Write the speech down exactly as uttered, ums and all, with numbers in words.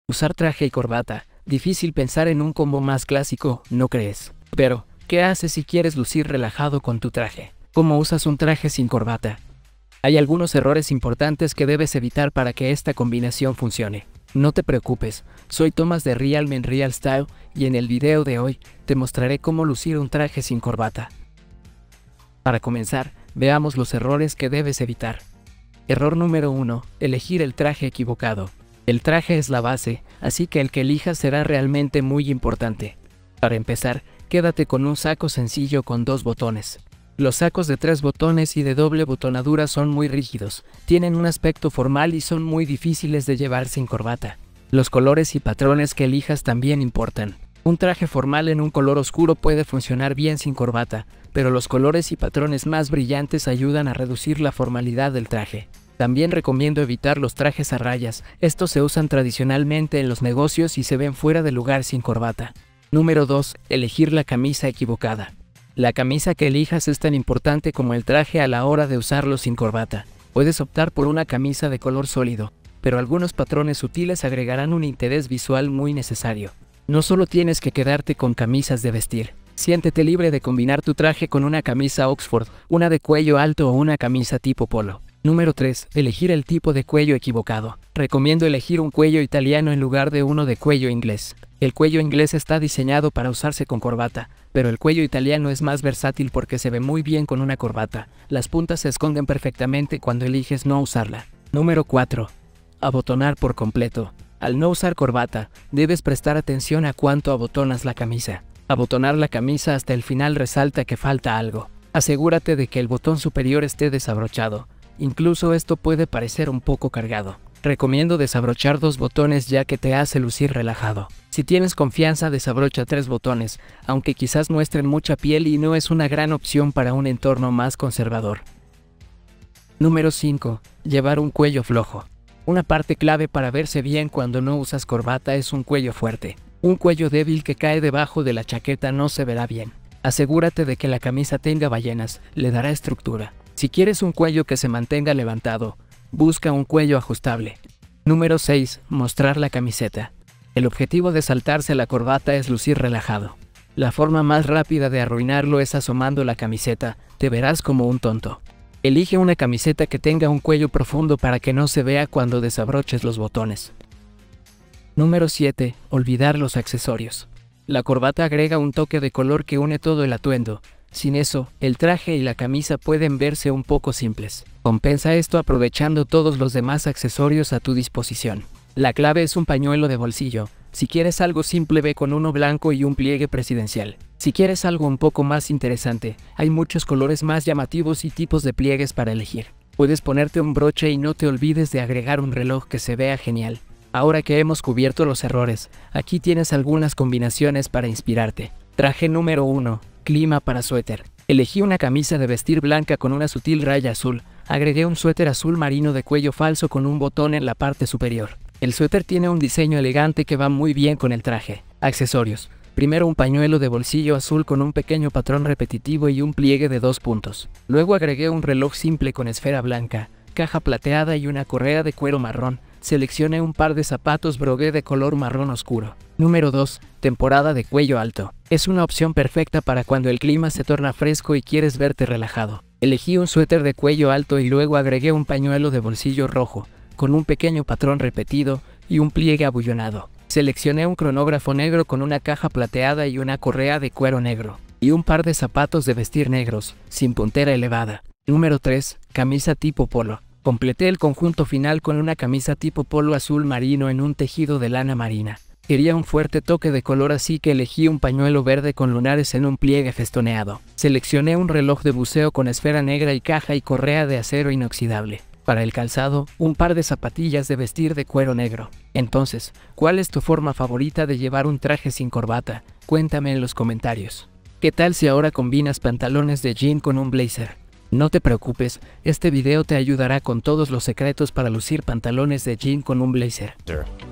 Usar traje y corbata. Difícil pensar en un combo más clásico, ¿no crees? Pero, ¿qué haces si quieres lucir relajado con tu traje? ¿Cómo usas un traje sin corbata? Hay algunos errores importantes que debes evitar para que esta combinación funcione. No te preocupes, soy Tomás de Real Men Real Style y en el video de hoy te mostraré cómo lucir un traje sin corbata. Para comenzar, veamos los errores que debes evitar. Error número uno. Elegir el traje equivocado. El traje es la base, así que el que elijas será realmente muy importante. Para empezar, quédate con un saco sencillo con dos botones. Los sacos de tres botones y de doble botonadura son muy rígidos, tienen un aspecto formal y son muy difíciles de llevar sin corbata. Los colores y patrones que elijas también importan. Un traje formal en un color oscuro puede funcionar bien sin corbata, pero los colores y patrones más brillantes ayudan a reducir la formalidad del traje. También recomiendo evitar los trajes a rayas, estos se usan tradicionalmente en los negocios y se ven fuera de lugar sin corbata. Número dos. Elegir la camisa equivocada. La camisa que elijas es tan importante como el traje a la hora de usarlo sin corbata. Puedes optar por una camisa de color sólido, pero algunos patrones sutiles agregarán un interés visual muy necesario. No solo tienes que quedarte con camisas de vestir. Siéntete libre de combinar tu traje con una camisa Oxford, una de cuello alto o una camisa tipo polo. Número tres. Elegir el tipo de cuello equivocado. Recomiendo elegir un cuello italiano en lugar de uno de cuello inglés. El cuello inglés está diseñado para usarse con corbata, pero el cuello italiano es más versátil porque se ve muy bien con una corbata. Las puntas se esconden perfectamente cuando eliges no usarla. Número cuatro. Abotonar por completo. Al no usar corbata, debes prestar atención a cuánto abotonas la camisa. Abotonar la camisa hasta el final resalta que falta algo. Asegúrate de que el botón superior esté desabrochado. Incluso esto puede parecer un poco cargado. Recomiendo desabrochar dos botones ya que te hace lucir relajado. Si tienes confianza, desabrocha tres botones, aunque quizás muestren mucha piel y no es una gran opción para un entorno más conservador. Número cinco. Llevar un cuello flojo. Una parte clave para verse bien cuando no usas corbata es un cuello fuerte. Un cuello débil que cae debajo de la chaqueta no se verá bien. Asegúrate de que la camisa tenga ballenas, le dará estructura. Si quieres un cuello que se mantenga levantado, busca un cuello ajustable. Número seis. Mostrar la camiseta. El objetivo de saltarse la corbata es lucir relajado. La forma más rápida de arruinarlo es asomando la camiseta, te verás como un tonto. Elige una camiseta que tenga un cuello profundo para que no se vea cuando desabroches los botones. Número siete. Olvidar los accesorios. La corbata agrega un toque de color que une todo el atuendo. Sin eso, el traje y la camisa pueden verse un poco simples. Compensa esto aprovechando todos los demás accesorios a tu disposición. La clave es un pañuelo de bolsillo. Si quieres algo simple, ve con uno blanco y un pliegue presidencial. Si quieres algo un poco más interesante, hay muchos colores más llamativos y tipos de pliegues para elegir. Puedes ponerte un broche y no te olvides de agregar un reloj que se vea genial. Ahora que hemos cubierto los errores, aquí tienes algunas combinaciones para inspirarte. Traje número uno. Clima para suéter. Elegí una camisa de vestir blanca con una sutil raya azul. Agregué un suéter azul marino de cuello falso con un botón en la parte superior. El suéter tiene un diseño elegante que va muy bien con el traje. Accesorios. Primero un pañuelo de bolsillo azul con un pequeño patrón repetitivo y un pliegue de dos puntos. Luego agregué un reloj simple con esfera blanca, caja plateada y una correa de cuero marrón. Seleccioné un par de zapatos brogué de color marrón oscuro. Número dos. Temporada de cuello alto. Es una opción perfecta para cuando el clima se torna fresco y quieres verte relajado. Elegí un suéter de cuello alto y luego agregué un pañuelo de bolsillo rojo, con un pequeño patrón repetido y un pliegue abullonado. Seleccioné un cronógrafo negro con una caja plateada y una correa de cuero negro. Y un par de zapatos de vestir negros, sin puntera elevada. Número tres. Camisa tipo polo. Completé el conjunto final con una camisa tipo polo azul marino en un tejido de lana marina. Quería un fuerte toque de color, así que elegí un pañuelo verde con lunares en un pliegue festoneado. Seleccioné un reloj de buceo con esfera negra y caja y correa de acero inoxidable. Para el calzado, un par de zapatillas de vestir de cuero negro. Entonces, ¿cuál es tu forma favorita de llevar un traje sin corbata? Cuéntame en los comentarios. ¿Qué tal si ahora combinas pantalones de jean con un blazer? No te preocupes, este video te ayudará con todos los secretos para lucir pantalones de jean con un blazer.